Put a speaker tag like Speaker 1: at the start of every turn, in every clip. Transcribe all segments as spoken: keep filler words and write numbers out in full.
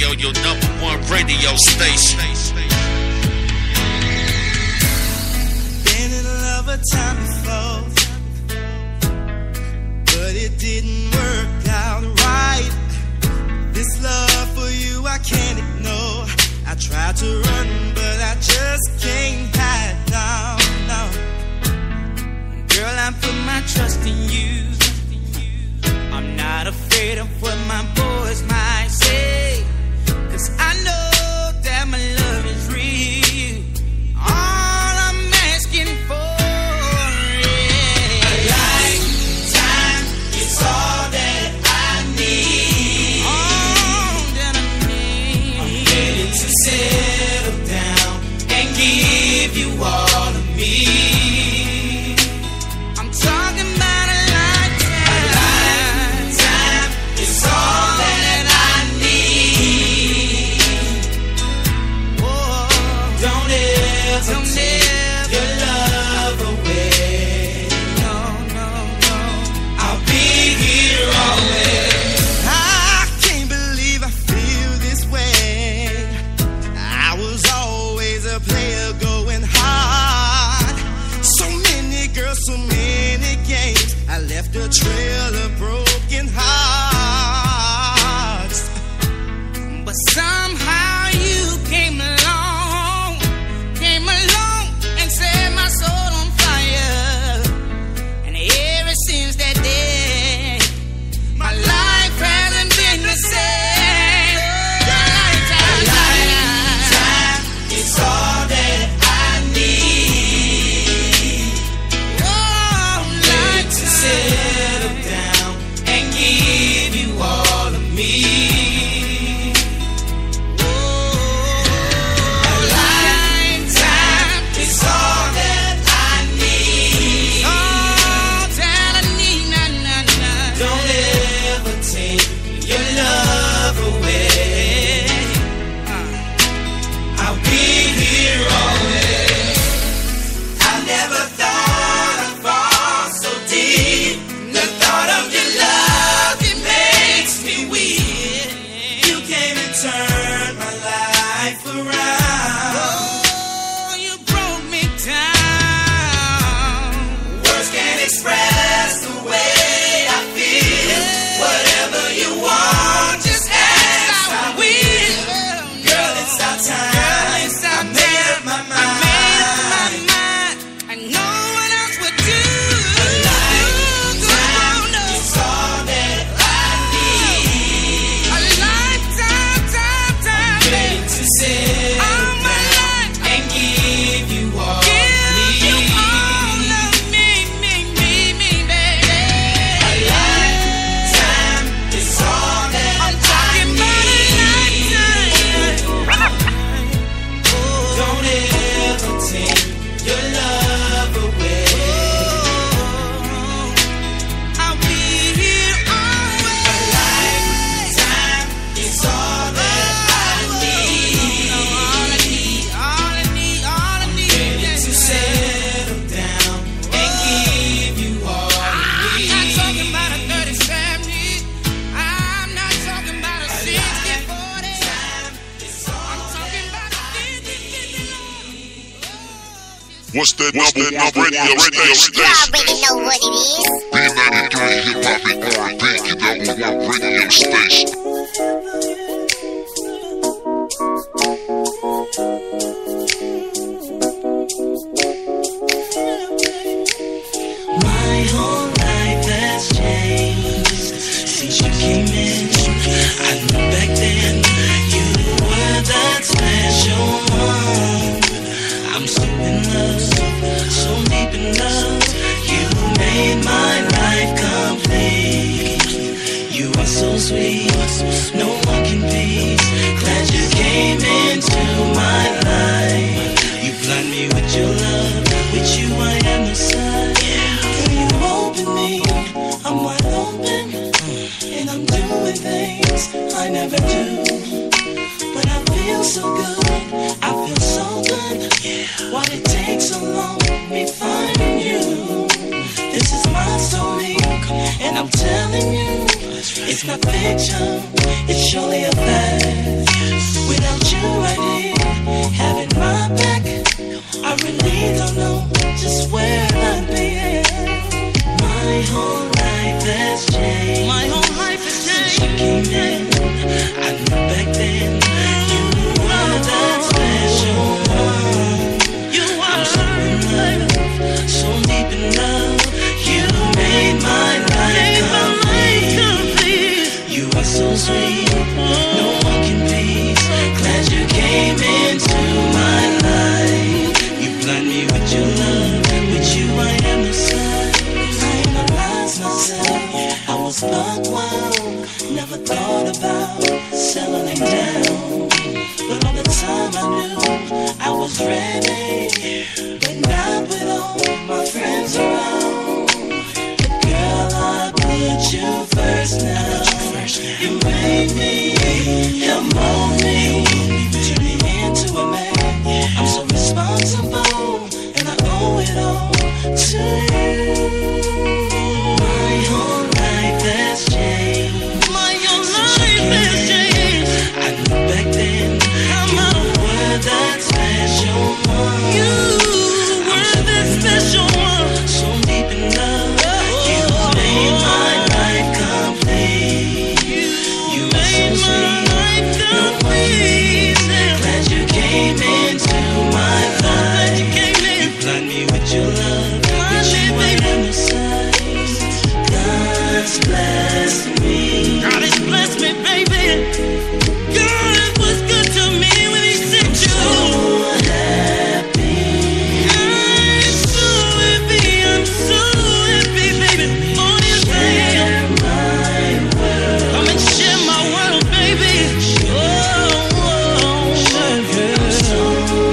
Speaker 1: Radio, your number one radio station.
Speaker 2: Been in love a time before, but it didn't work out right. This love for you I can't ignore. I tried to run, but I just can't hide now, now. Girl, I put my trust in you. I'm not afraid of what my boys might say, 'cause I know that my love is real. All I'm asking for is a lifetime. It's all that I need. All that I need. I'm ready to settle down and give you all of me. I'm talking about a lifetime. A lifetime is all that I need. Oh, don't ever don't take your love away. No, no, no. I'll be here always. I can't believe I feel this way. I was always a player going hard. So many girls, so many games. I left a trail of broken hearts. But somehow you came along, came along and set my soul on fire. And ever since that day, my life hasn't been the same. A lifetime is all that I need. Oh, like to settle down and give you all of me. Oh, a lifetime is all that I need. All that I need, nah, nah, nah. Don't ever take your love away. Uh, I'll be here always. I never thought I'd fall so deep. The thought of your love, it makes me weak. You came and turned my life around. Oh, you broke me down. Words can't express the way I feel. Whatever you want, just ask, I will. Girl, it's our time. I made up my mind. I know what else would do. A lifetime is all that I need. A lifetime, time, time. I'm ready to settle down and give you all of me. Give you all of me, me, me, me, baby. A lifetime is all that I'm talking about. A lifetime. Don't ever take your love away. I'll be here always. A lifetime is all that I need. All I need, all I need, all I need. Ready to settle down and give you all of me. I'm not talking about a thirty seventy. I'm not talking about a sixty forty. I'm talking about a fifty fifty.
Speaker 3: What's that number one radio
Speaker 4: You
Speaker 3: station?
Speaker 4: already know what it is.
Speaker 3: B ninety-three Hip Hop and R and B, your number one radio station.
Speaker 2: My whole life has changed since you came in. I knew back then you were that special one. I'm so in love, so deep in love. You made my life complete. You are so sweet, no one can beat. Glad you came into my life. You blind me with your love, with you I am the sun. Girl, you open me, I'm wide open, and I'm doing things I never do. But I feel so good, I feel so good. Why it takes so long, me finding you. This is my story, and I'm telling you, It's not fiction, it's surely a fact. Without you right here, having my back, I really don't know just where I'd be at. My whole life has changed. My whole life has changed. Since you came in, I knew back then you were that special one. You were. I'm so in love, so deep in love. You made my life complete. You are so sweet, no one can be. Glad you came into my life. You blind me with your love. With you I am the sun. I analyze myself. I was buck wild. Never thought about settling down. But all the time I knew I was ready. But not with all my friends around. But girl, I put you first now. You made me, you mold me to be into a man. I'm so responsible, and I owe it all to you. My whole life has changed. My whole life has changed. I knew back then you were that special one. You were that special one. So deep in love, you made my life complete. You made my life complete. Glad you came into my life. You blind me with your love. With you I am the sun. God's blessed me. God has blessed me, baby. God was good to me when He sent you. I'm so happy. I'm so happy. I'm so happy, baby. For you, share my world. Come and share my world, baby. Oh, oh, oh. I'm so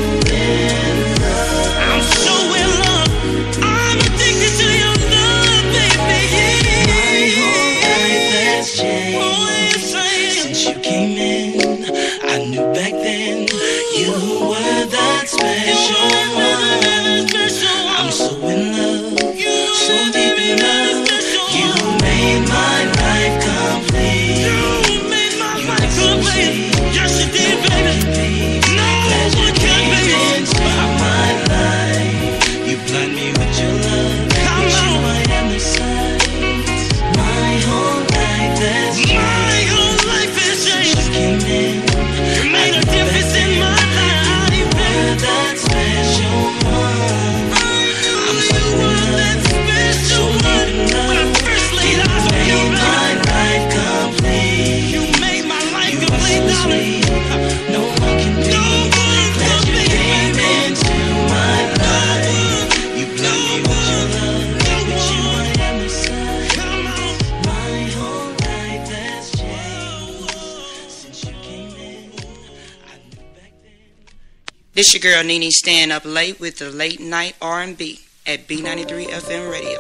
Speaker 2: in love. I'm so in love. I'm addicted to your love, baby. My whole life has changed. Oh, yes, I am. Since you came in, I knew back then you were that special one. I'm so in love, so deep in love. You made my life complete. You made my life complete. Yes, you did, baby. No one can be into my life. You blind me with your love. Come on, I am the sun. My whole life has changed. My whole life has changed. You came in. You made a difference in my life. You were that special one. I'm so in love, so deep in love. When I first laid eyes on you, you made my life complete. You made my life complete, darling. No one can be. Glad you came into my life. You blind me with your love. With you I am the sun. My whole life has changed since you came in. I knew back then.
Speaker 4: This your girl Nene staying up late with the late night R and B at B ninety-three F M radio.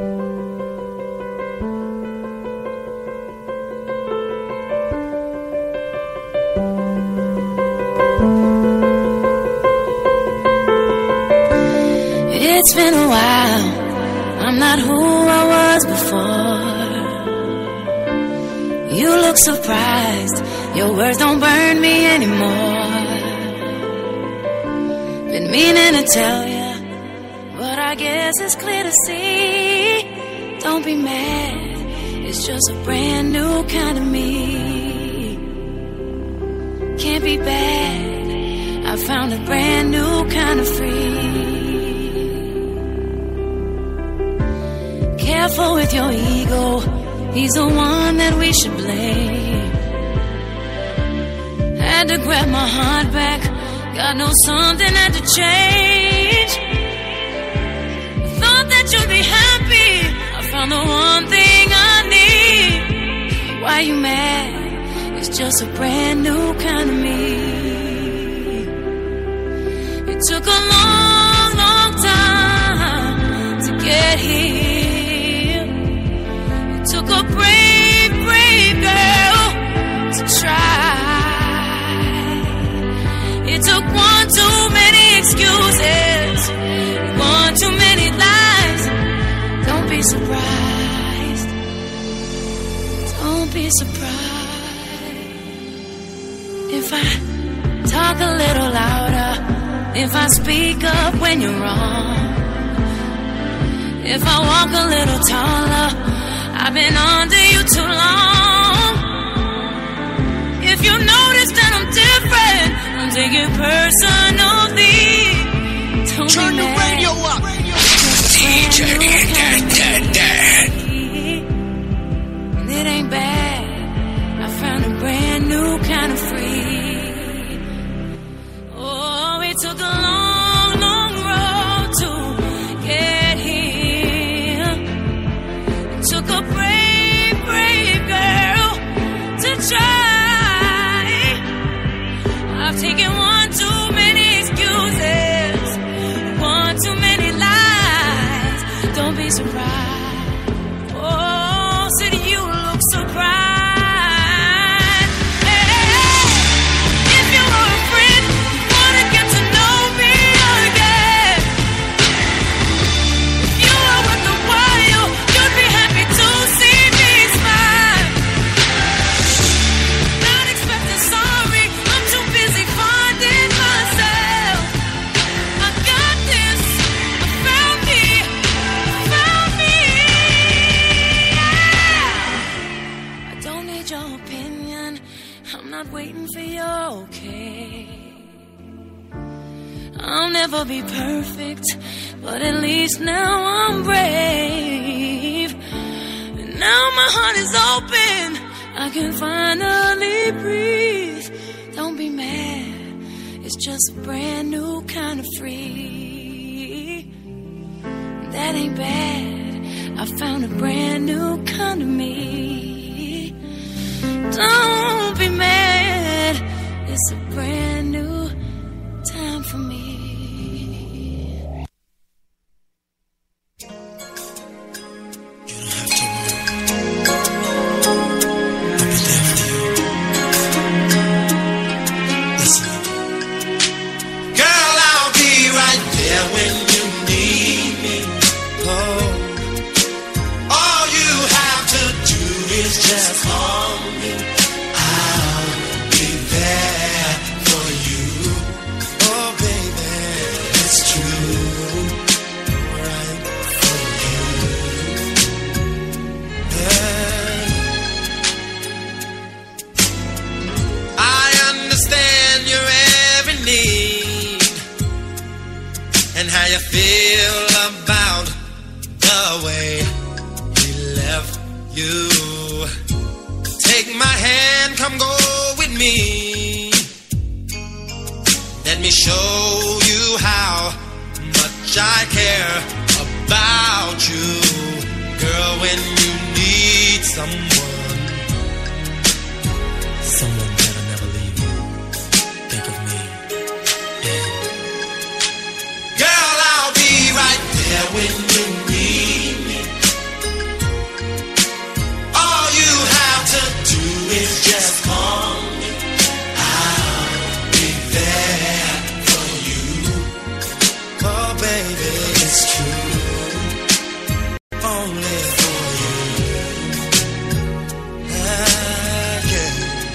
Speaker 5: It's been a while. I'm not who I was before. You look surprised. Your words don't burn me anymore. Been meaning to tell ya, but I guess it's clear to see. Don't be mad. It's just a brand new kind of me. Can't be bad. I found a brand new kind of free. Careful with your ego. He's the one that we should blame. Had to grab my heart back. God knows something had to change. Thought that you'd be happy. I found the one thing I need. Why you mad? It's just a brand new kind of me. It took a long, long time to get here. It took a brave, brave girl to try. It took one too many excuses, one too many lies. Don't be surprised. Don't Don't be surprised if I talk a little louder, if I speak up when you're wrong, if I walk a little taller. I've been under you too long. If you notice that I'm different, don't take it personally. Don't
Speaker 1: Turn the radio up. D J that, that, that.
Speaker 5: It ain't bad. I found a brand new kind of free. Oh, it took a long, long road to get here. It took a brave, brave girl to try. I've taken one too many excuses, one too many lies. Don't be surprised. Oh, said you look surprised. Waiting for your okay. I'll never be perfect, but at least now I'm brave. And now my heart is open, I can finally breathe. Don't be mad, it's just a brand new kind of free. That ain't bad, I found a brand new kind of me. Don't be mad, it's a brand new time for me.
Speaker 2: You don't have to worry. I'll be there for you. Listen. Girl, I'll be right there when you need me. Oh, all you have to do is just call me. How you feel about the way he left you. Take my hand, come go with me. Let me show you how much I care about you. Girl, when you need someone, someone that'll never leave you, think of me. Right there when you need me. All you have to do is just call me. I'll be there for you. Oh baby, it's true. Only for you. Ah, yeah.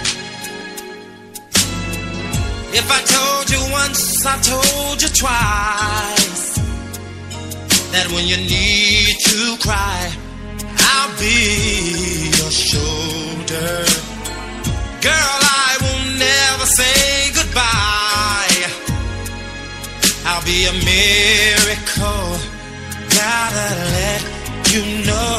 Speaker 2: If I told you once, I told you twice, that when you need to cry, I'll be your shoulder. Girl, I will never say goodbye. I'll be a miracle. Gotta let you know.